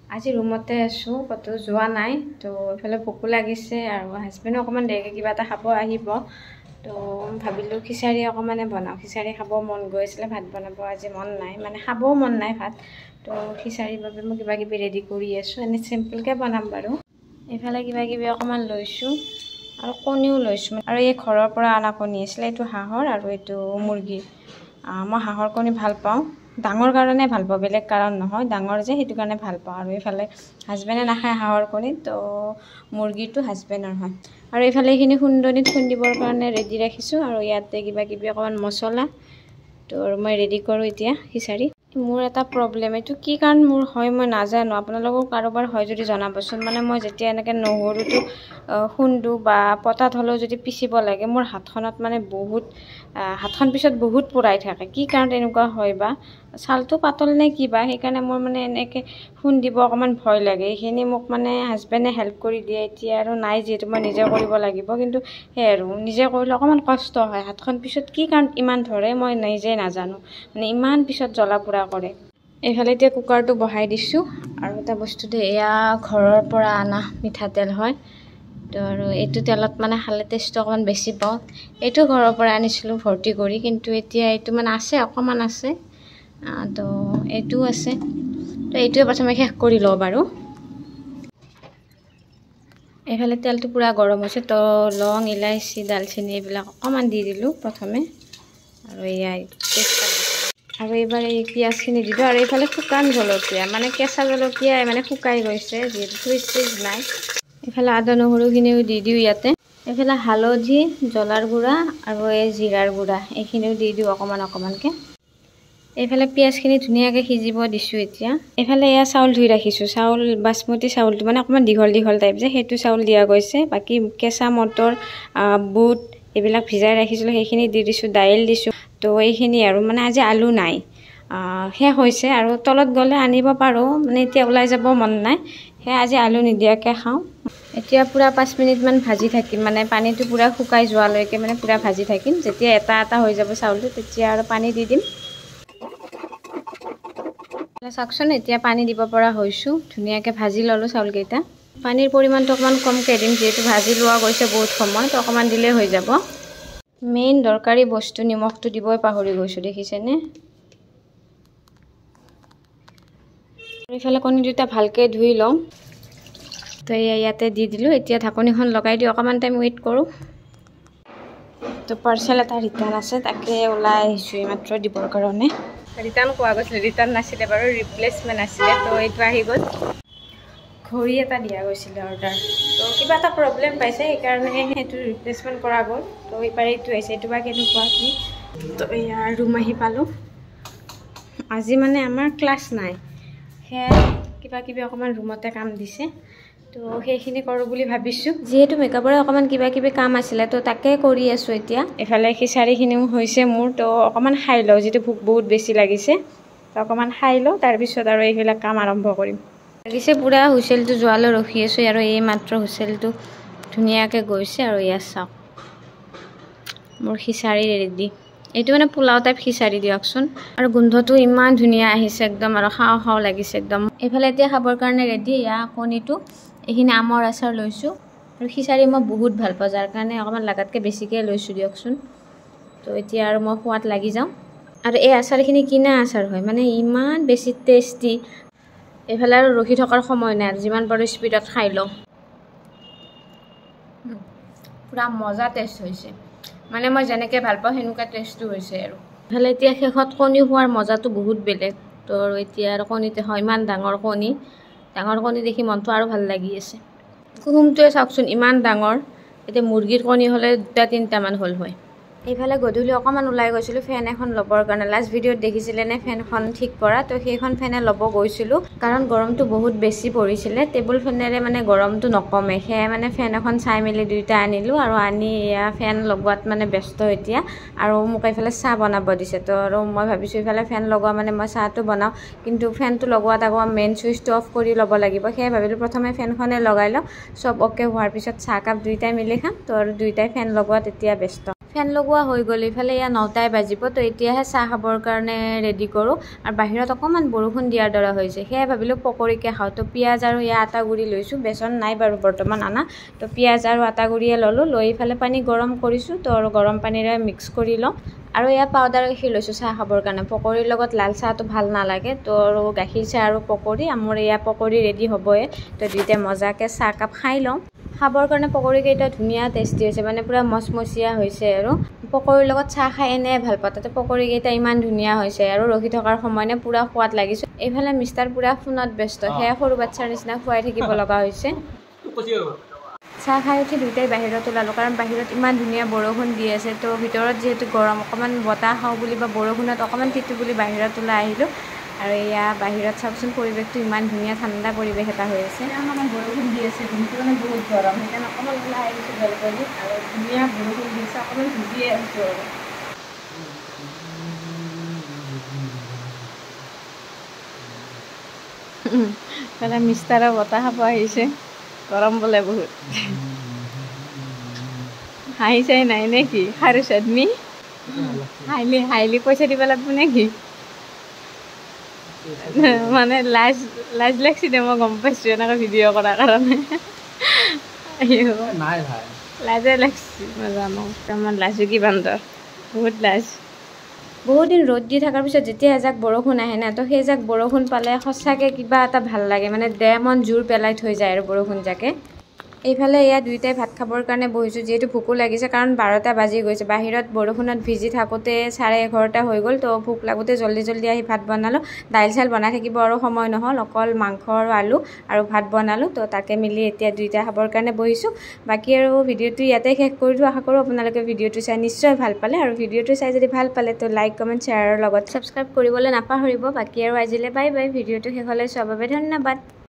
আজি ৰুমতে আছোঁ, ক'তো যোৱা নাই। তো এইফালে ভোকো লাগিছে আৰু হাজবেণ্ডো অকণমান দেৰিকৈ কিবা এটা খাব আহিব। তো ভাবিলোঁ খিচাৰী অকণমানে বনাওঁ, খিচাৰী খাব মন গৈ আছিলে, ভাত বনাব আজি মন নাই, মানে খাবও মন নাই ভাত। তো খিচাৰীৰ বাবে মই কিবা কিবি ৰেডি কৰি আছোঁ, এনেই চিম্পলকৈ বনাম বাৰু। এইফালে কিবা কিবি অকণমান লৈছোঁ আৰু কণীও লৈছোঁ, আৰু এই ঘৰৰ পৰা অনা কণী আছিলে, এইটো হাঁহৰ আৰু এইটো মুৰ্গীৰ। মই হাঁহৰ কণী ভাল পাওঁ, ডাঙৰ কাৰণে ভাল পাওঁ, বেলেগ কাৰণ নহয়, ডাঙৰ যে সেইটো কাৰণে ভাল পাওঁ। আৰু এইফালে হাজবেণ্ডে নাখায় হাঁহৰ কণী, তো মুৰ্গীটো হাজবেণ্ডৰ হয়। আৰু এইফালে এইখিনি খুন্দনিত খুন্দিবৰ কাৰণে ৰেডি ৰাখিছোঁ, আৰু ইয়াতে কিবা কিবি অকণমান মছলা। তো আৰু মই ৰেডি কৰোঁ এতিয়া খিচাৰী। মোৰ এটা প্ৰব্লেম, এইটো কি কাৰণ মোৰ হয় মই নাজানো, আপোনালোকৰ কাৰোবাৰ হয় যদি জনাবচোন। মানে মই যেতিয়া এনেকৈ নহৰুটো খুন্দো বা পতাত হ'লেও যদি পিচিব লাগে, মোৰ হাতখনত মানে হাতখন পিছত বহুত পোৰাই থাকে। কি কাৰণ এনেকুৱা হয় বা, ছালটো পাতল নে কিবা, সেইকাৰণে মোৰ মানে এনেকৈ খুন্দিব অকণমান ভয় লাগে। এইখিনি মোক মানে হাজবেণ্ডে হেল্প কৰি দিয়ে, এতিয়া আৰু নাই যিহেতু মই নিজে কৰিব লাগিব। কিন্তু সেই আৰু নিজে কৰিলে অকণমান কষ্ট হয়, হাতখন পিছত কি কাৰণ ইমান ধৰে মই নিজে নাজানো, মানে ইমান পিছত জ্বলা পোৰা কৰে। এইফালে এতিয়া কুকাৰটো বহাই দিছোঁ, আৰু এটা বস্তু দে, এয়া ঘৰৰ পৰা অনা মিঠাতেল হয়। তো আৰু এইটো তেলত মানে খালে টেষ্টটো অকণমান বেছি পাওঁ। এইটো ঘৰৰ পৰা আনিছিলোঁ ভৰ্তি কৰি, কিন্তু এতিয়া এইটো মানে আছে, অকণমান আছে। তো এইটোও আছে, তো এইটোৱে প্ৰথমে শেষ কৰি লওঁ বাৰু। এইফালে তেলটো পূৰা গৰম হৈছে, তো লং, ইলাইচি, দালচেনি এইবিলাক অকণমান দি দিলোঁ প্ৰথমে, আৰু এয়া তেজপাত দিছোঁ। আৰু এইবাৰ এই পিঁয়াজখিনি দিলোঁ, আৰু এইফালে শুকান জলকীয়া, মানে কেঁচা জলকীয়াই মানে শুকাই গৈছে, যিহেতু ফ্ৰিজ নাই। এইফালে আদা নহৰুখিনিও দি দিওঁ ইয়াতে। এইফালে হালধি, জ্বলাৰ গুড়া আৰু এই জিৰাৰ গুড়া, এইখিনিও দি দিওঁ অকণমান অকণমানকৈ। এইফালে পিঁয়াজখিনি ধুনীয়াকৈ সিজিব দিছোঁ এতিয়া। এইফালে এয়া চাউল ধুই ৰাখিছোঁ, চাউল বাচমতি চাউলটো মানে অকণমান দীঘল দীঘল টাইপ যে, সেইটো চাউল দিয়া গৈছে। বাকী কেঁচা মটৰ, বুট এইবিলাক ভিজাই ৰাখিছিলোঁ, সেইখিনি দি দিছোঁ, দাইল দিছোঁ। তো এইখিনি আৰু মানে আজি আলু নাই, শেষ হৈছে। আৰু তলত গ'লে আনিব পাৰোঁ, মানে এতিয়া ওলাই যাব মন নাই, সেয়া আজি আলু নিদিয়াকৈ খাওঁ। এতিয়া পূৰা 5 মিনিটমান ভাজি থাকিম, মানে পানীটো পূৰা শুকাই যোৱালৈকে মানে পূৰা ভাজি থাকিম। যেতিয়া এটা এটা হৈ যাব চাউলটো, তেতিয়া আৰু পানী দি দিম। চাওকচোন, এতিয়া পানী দিব পৰা হৈছোঁ, ধুনীয়াকৈ ভাজি ল'লোঁ চাউলকেইটা। পানীৰ পৰিমাণটো অকণমান কমকৈ দিম, যিহেতু ভাজি লোৱা গৈছে বহুত সময়, তো অকণমান দিলেই হৈ যাব। মেইন দৰকাৰী বস্তু নিমখটো দিবই পাহৰি গৈছোঁ, দেখিছেনে? এইফালে কণী দুটা ভালকৈ ধুই লওঁ, তো ইয়াতে দি দিলোঁ। এতিয়া ঢাকনিখন লগাই দিওঁ, অকণমান টাইম ৱেইট কৰোঁ। তো পাৰ্চেল এটা ৰিটাৰ্ণ আছে, তাকে ওলাই আহিছোঁ এইমাত্ৰ দিবৰ কাৰণে। ৰিটাৰ্ণ কোৱা গৈছিলে, ৰিটাৰ্ণ নাছিলে বাৰু, ৰিপ্লেচমেণ্ট আছিলে। তো এইটো আহি গ'ল। ঘড়ী এটা দিয়া গৈছিলে অৰ্ডাৰ, তো কিবা এটা প্ৰব্লেম পাইছে, সেইকাৰণে সেইটো ৰিপ্লেচমেণ্ট কৰা গ'ল। তো এইবাৰ এইটো আহিছে, এইটো বা কেনেকুৱা কি। তো এয়া ৰুম আহি পালোঁ। আজি মানে আমাৰ ক্লাছ নাই, সেয়াই কিবা কিবি অকণমান ৰুমতে কাম দিছে, তো সেইখিনি কৰোঁ বুলি ভাবিছোঁ। যিহেতু মেকআপৰে অকণমান কিবা কিবি কাম আছিলে, তো তাকে কৰি আছোঁ এতিয়া। এইফালে খিচাৰীখিনিও হৈছে মোৰ, তো অকণমান খাই লওঁ, যিটো ভোক বহুত বেছি লাগিছে। তো অকণমান খাই লওঁ, তাৰপিছত আৰু এইবিলাক কাম আৰম্ভ কৰিম। লাগিছে পূৰা হুইচেলটো যোৱালৈ ৰখি আছোঁ, আৰু এই মাত্ৰ হুইচেলটো ধুনীয়াকৈ গৈছে। আৰু ইয়াত চাওক, মোৰ খিচাৰী ৰেডি। এইটো মানে পোলাও টাইপ খিচাৰী দিয়কচোন, আৰু গোন্ধটো ইমান ধুনীয়া আহিছে একদম, আৰু খাওঁ খাওঁ লাগিছে একদম। এইফালে এতিয়া খাবৰ কাৰণে ৰেডি। এয়া কণীটো, এইখিনি আমৰ আচাৰ লৈছোঁ, আৰু খিচাৰী মই বহুত ভাল পাওঁ, যাৰ কাৰণে অকণমান লাগাতকৈ বেছিকৈ লৈছোঁ দিয়কচোন। তো এতিয়া আৰু মই সোৱাদ লাগি যাওঁ। আৰু এই আচাৰখিনি কিনা আচাৰ হয়, মানে ইমান বেছি টেষ্টি। এইফালে আৰু ৰখি থকাৰ সময় নাই, আৰু যিমান পাৰোঁ স্পীডত খাই লওঁ। পূৰা মজা টেষ্ট হৈছে, মানে মই যেনেকৈ ভাল পাওঁ সেনেকুৱা টেষ্টটো হৈছে। আৰু এইফালে এতিয়া শেষত কণী খোৱাৰ মজাটো বহুত বেলেগ। তো আৰু এতিয়া আৰু কণীতে হয়, ইমান ডাঙৰ কণী দেখি মনটো আৰু ভাল লাগি আছে। কুহুমটোৱে চাওকচোন ইমান ডাঙৰ, এতিয়া মুৰ্গীৰ কণী হ'লে 2-3টামান হ'ল হয়। এইফালে গধূলি অকণমান ওলাই গৈছিলোঁ ফেন এখন ল'বৰ কাৰণে। লাষ্ট ভিডিঅ'ত দেখিছিলেনে ফেনখন ঠিক কৰা, তো সেইখন ফেনে ল'ব গৈছিলোঁ, কাৰণ গৰমটো বহুত বেছি পৰিছিলে। টেবুল ফেনেৰে মানে গৰমটো নকমে, সেয়াই মানে ফেন এখন চাই মেলি 2টা আনিলোঁ, আৰু আনি এয়া ফেন লগোৱাত মানে ব্যস্ত এতিয়া। আৰু মোক এইফালে চাহ বনাব দিছে, তো আৰু মই ভাবিছোঁ এইফালে ফেন লগোৱা মানে মই চাহটো বনাওঁ, কিন্তু ফেনটো লগোৱাত আকৌ মেইন চুইচটো অফ কৰি ল'ব লাগিব। সেয়ে ভাবিলোঁ প্ৰথমে ফেনখনে লগাই লওঁ, চব অ'কে হোৱাৰ পিছত চাহকাপ 2টাই মিলি খাম। তো আৰু 2টাই ফেন লগোৱাত এতিয়া ব্যস্ত। ফেন লগোৱা হৈ গ'ল ইফালে এয়া 9টাই বাজিব তো এতিয়াহে চাহ খাবৰ কাৰণে ৰেডি কৰোঁ আৰু বাহিৰত অকণমান বৰষুণ দিয়াৰ দৰে হৈছে সেয়ে ভাবিলোঁ পকৰীকে খাওঁ তো পিঁয়াজ আৰু এয়া আটা গুৰি লৈছোঁ বেচন নাই বাৰু বৰ্তমান আনা তো পিঁয়াজ আৰু আটা গুৰিয়ে ল'লোঁ লৈ ইফালে পানী গৰম কৰিছোঁ তো আৰু গৰম পানীৰে মিক্স কৰি লওঁ আৰু এয়া পাউডাৰ গাখীৰ লৈছোঁ চাহ খাবৰ কাৰণে পকৰীৰ লগত লাল চাহটো ভাল নালাগে তো আৰু গাখীৰ চাহ আৰু পকৰী মোৰ এয়া পকৰী ৰেডি হ'বই তো দুইটাই মজাকৈ চাহ কাপ খাই লওঁ খাবৰ কাৰণে পকৰীকেইটা ধুনীয়া টেষ্টি হৈছে মানে পুৰা মচমচীয়া হৈছে আৰু পকৰীৰ লগত চাহ খাই এনে ভাল পাওঁ তাতে পকৰীকেইটা ইমান ধুনীয়া হৈছে আৰু ৰখি থকাৰ সময়নে পুৰা সোৱাদ লাগিছে এইফালে মিষ্টাৰ পুৰা ফোনত ব্যস্ত সেয়া সৰু বাচ্চাৰ নিচিনা খুৱাই থাকিব লগা হৈছে চাহ খাই উঠি দুইটাই বাহিৰত ওলালোঁ কাৰণ বাহিৰত ইমান ধুনীয়া বৰষুণ দি আছে তো ভিতৰত যিহেতু গৰম অকণমান বতাহ খাওঁ বুলি বা বৰষুণত অকণমান তিতো বুলি বাহিৰত ওলাই আহিলোঁ আৰু এয়া বাহিৰত চাওকচোন পৰিৱেশটো ইমান ধুনীয়া ঠাণ্ডা পৰিৱেশ এটা হৈ আছে অকণমান বৰষুণ দি আছে দিনটো মানে বহুত গৰম সেইকাৰণে অকণমান ওলাই আহিছোঁ জলপানী আৰু ধুনীয়া বৰষুণ দি আছে অকণমান ভিজিয়ে আছোঁ আৰু মিষ্টাৰৰ বতাহ খাব আহিছে গৰম বোলে বহুত হাঁহি চাই নাই নে কি খাৰু চাটনি হাইলি পইচা দিব লাগিব নে কি মানে লাজ লাগছি দে মই গম পাইছোঁ এনেকৈ ভিডিঅ' কৰাৰ কাৰণে লাজে লাগছি মই জানো তাৰমান লাজুকী বান্দৰ বহুত লাজ বহুত দিন ৰ'দ দি থকাৰ পিছত যেতিয়া এজাক বৰষুণ আহে না তো সেই জাক বৰষুণ পালে সঁচাকৈ কিবা এটা ভাল লাগে মানে দেহ মন জোৰ পেলাই থৈ যায় আৰু বৰষুণ জাকে এইফালে এয়া দুইটাই ভাত খাবৰ কাৰণে বহিছোঁ যিহেতু ভোকো লাগিছে কাৰণ 12টা বাজি গৈছে বাহিৰত বৰষুণত ভিজি থাকোঁতে 11:30 হৈ গ'ল তো ভোক লাগোঁতে জল্দি আহি ভাত বনালোঁ দাইল চাইল বনাই থাকিব আৰু সময় নহ'ল অকল মাংস আৰু আলু আৰু ভাত বনালোঁ তো তাকে মিলি এতিয়া দুইটা খাবৰ কাৰণে বহিছোঁ বাকী আৰু ভিডিঅ'টো ইয়াতে শেষ কৰি দিওঁ আশা কৰোঁ আপোনালোকে ভিডিঅ'টো চাই নিশ্চয় ভাল পালে আৰু ভিডিঅ'টো চাই যদি ভাল পালে তো লাইক কমেণ্ট শ্বেয়াৰৰ লগত ছাবস্ক্ৰাইব কৰিবলৈ নাপাহৰিব বাকী আৰু আজিলৈ বাই বাই ভিডিঅ'টো শেষ হ'লে চোৱাৰ বাবে ধন্যবাদ